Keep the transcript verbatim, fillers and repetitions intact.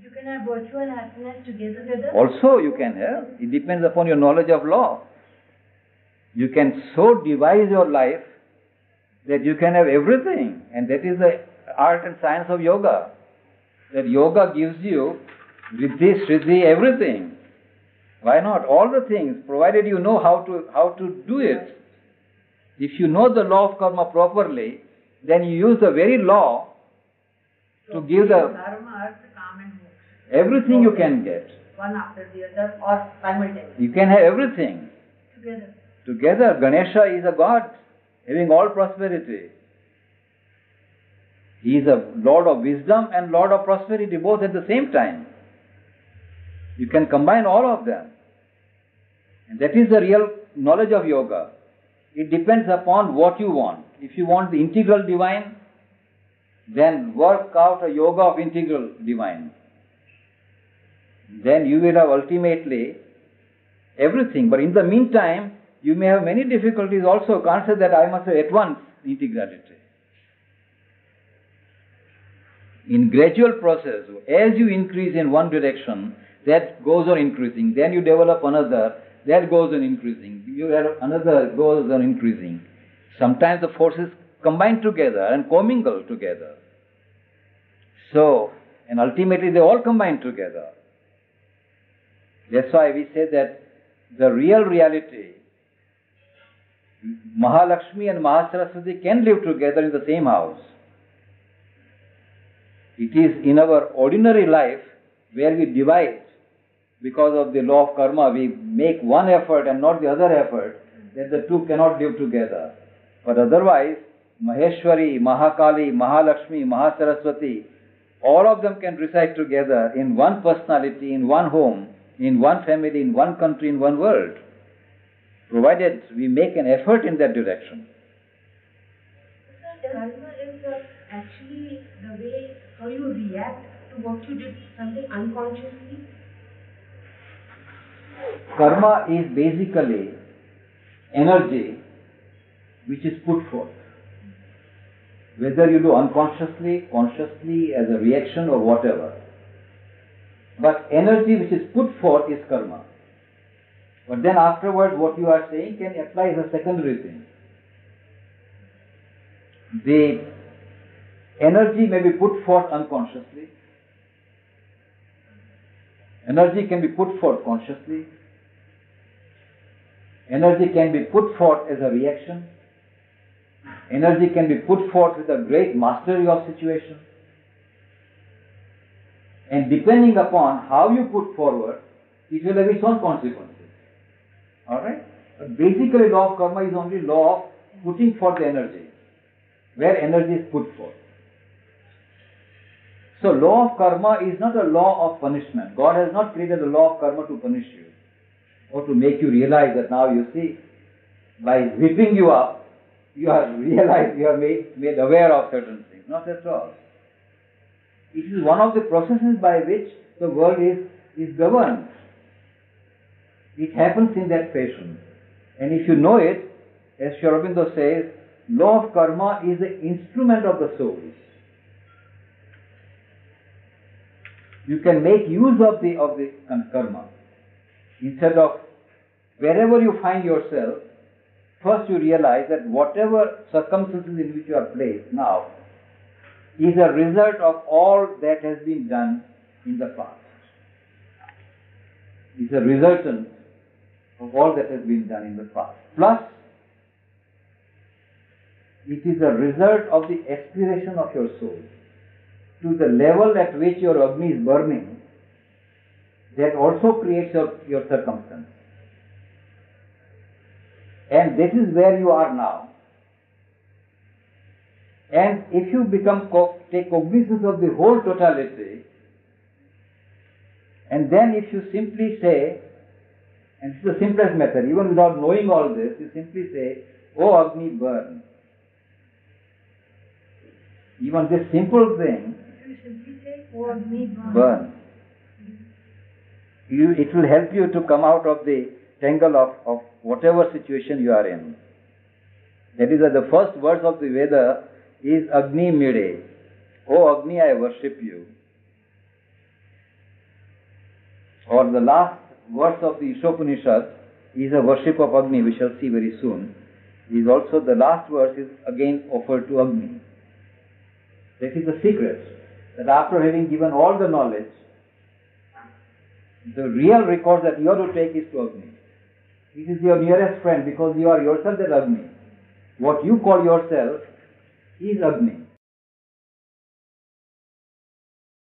You can have virtual happiness together. Also you can have. It depends upon your knowledge of law. You can so devise your life that you can have everything. And that is the art and science of yoga. That yoga gives you riddhi, sriddhi, everything. Why not? All the things, provided you know how to how to do it. If you know the law of karma properly, then you use the very law to give the everything you can get. One after the other or simultaneously. You can have everything. Together. Together. Ganesha is a god having all prosperity. He is a Lord of wisdom and Lord of prosperity both at the same time. You can combine all of them. And that is the real knowledge of yoga. It depends upon what you want. If you want the integral divine, then work out a yoga of integral divine. Then you will have ultimately everything. But in the meantime, you may have many difficulties also. Can't say that I must have at once integrality. In gradual process, as you increase in one direction, that goes on increasing. Then you develop another, that goes on increasing. You have another, goes on increasing. Sometimes the forces combine together and commingle together. So, and ultimately they all combine together. That's why we say that the real reality, Mahalakshmi and Mahasaraswati can live together in the same house. It is in our ordinary life where we divide because of the law of karma. We make one effort and not the other effort, that the two cannot live together. But otherwise, Maheshwari, Mahakali, Mahalakshmi, Mahasaraswati, all of them can reside together in one personality, in one home, in one family, in one country, in one world, provided we make an effort in that direction. So karma is uh, actually the way how you react to what you did, something unconsciously. Karma is basically energy which is put forth. Whether you do unconsciously, consciously, as a reaction or whatever. But energy which is put forth is karma. But then afterwards what you are saying can apply as a secondary thing. The energy may be put forth unconsciously. Energy can be put forth consciously. Energy can be put forth as a reaction. Energy can be put forth with a great mastery of situation. And depending upon how you put forward, it will have its own consequences. Alright? But basically law of karma is only law of putting forth the energy, where energy is put forth. So law of karma is not a law of punishment. God has not created a law of karma to punish you or to make you realize that now you see, by whipping you up, you have realized, you are made, made aware of certain things. Not at all. It is one of the processes by which the world is, is governed. It happens in that fashion. And if you know it, as Sri Aurobindo says, law of karma is the instrument of the soul. You can make use of the of the karma. Instead of wherever you find yourself, first you realize that whatever circumstances in which you are placed now is a result of all that has been done in the past. It's a resultant of all that has been done in the past. Plus, it is a result of the aspiration of your soul to the level at which your Agni is burning. That also creates your, your circumstance. And this is where you are now. And if you become co- take cognizance of the whole totality, and then if you simply say, and it's the simplest method, even without knowing all this, you simply say, "Oh Agni, burn." Even this simple thing, You simply say, "Oh Agni, burn." burn. You, it will help you to come out of the tangle of, of whatever situation you are in. That is why the first verse of the Veda is Agni Mide. "Oh Agni, I worship you." or the last verse of the Ishopanishad is a worship of Agni, we shall see very soon. Is also the last verse is again offered to Agni. This is the secret, that after having given all the knowledge, the real recourse that you have to take is to Agni. This is your nearest friend because you are yourself that Agni. What you call yourself is Agni.